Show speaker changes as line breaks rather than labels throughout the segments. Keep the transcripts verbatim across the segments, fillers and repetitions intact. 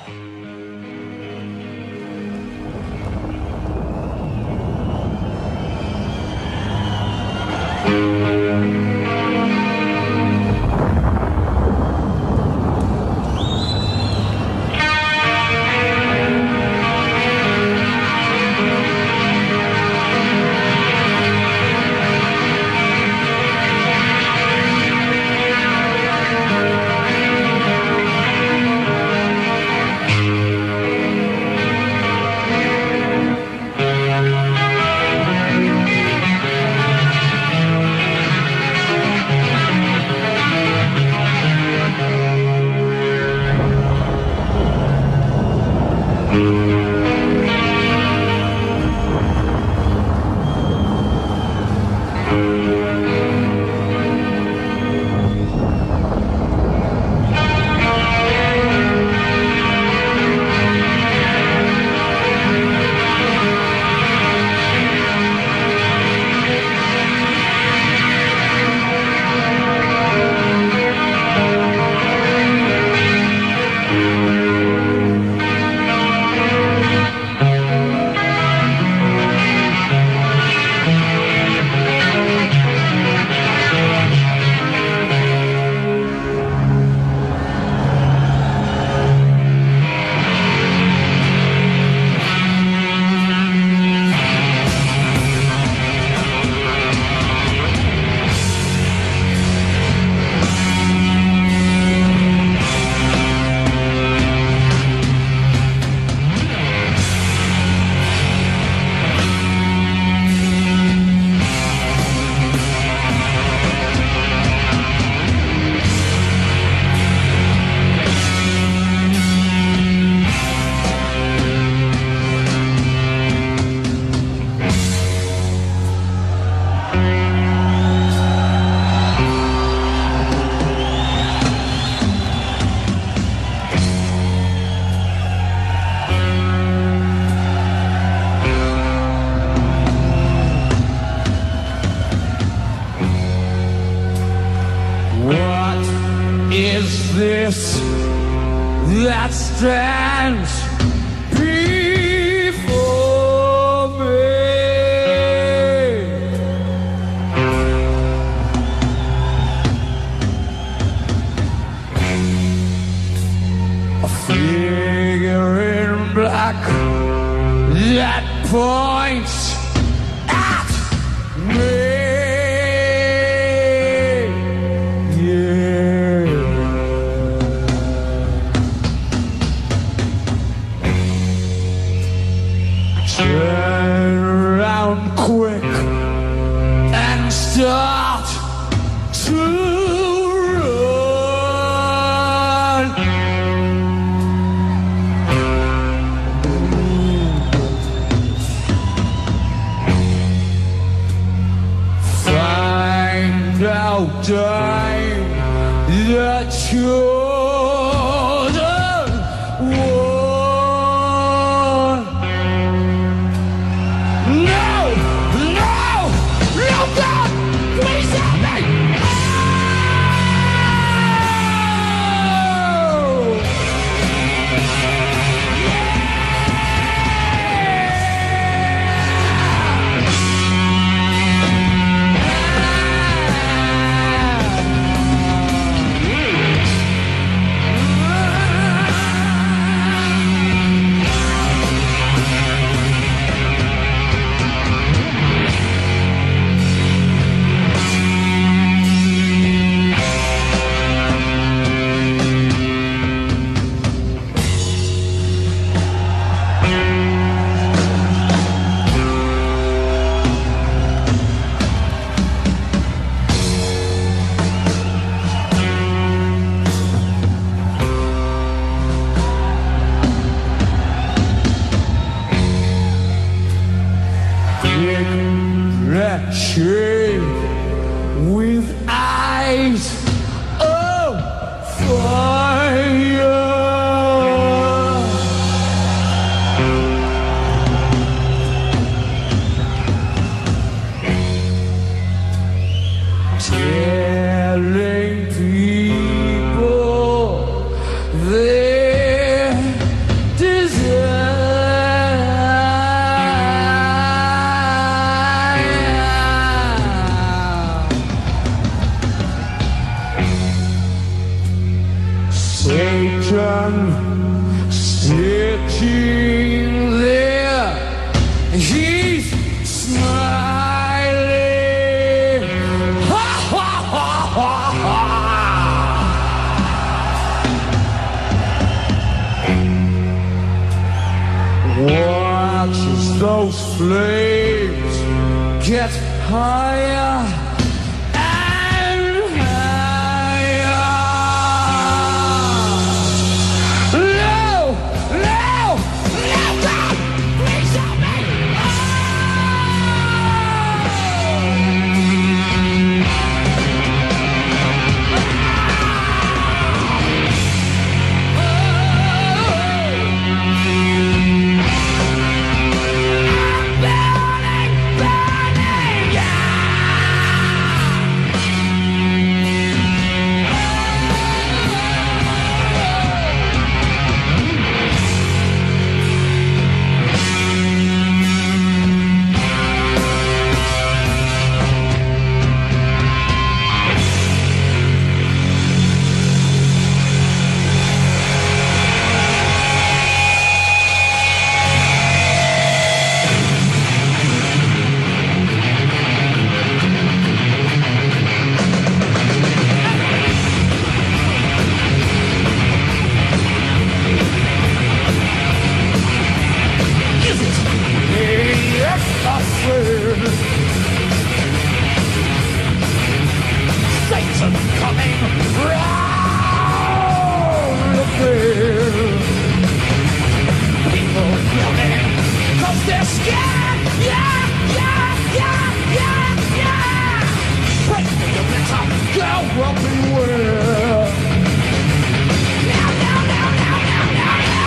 this that stands before me. A figure in black that points at me. Turn around quick and start to run. Find out time that you're the one. That shape with eyes of fire. Telling people they're ocean, sitting there, he's smiling. Ha ha ha ha ha. Watch as those flames get higher and higher. No, no, no, God, please help me. Satan coming round the bend. People yelling, cause they're scared. Yeah, yeah, yeah, yeah, yeah. Break me a little, go everywhere. No, no, no, no, no, no, no.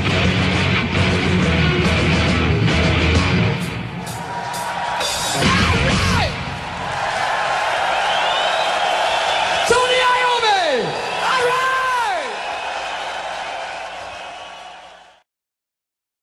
Ah!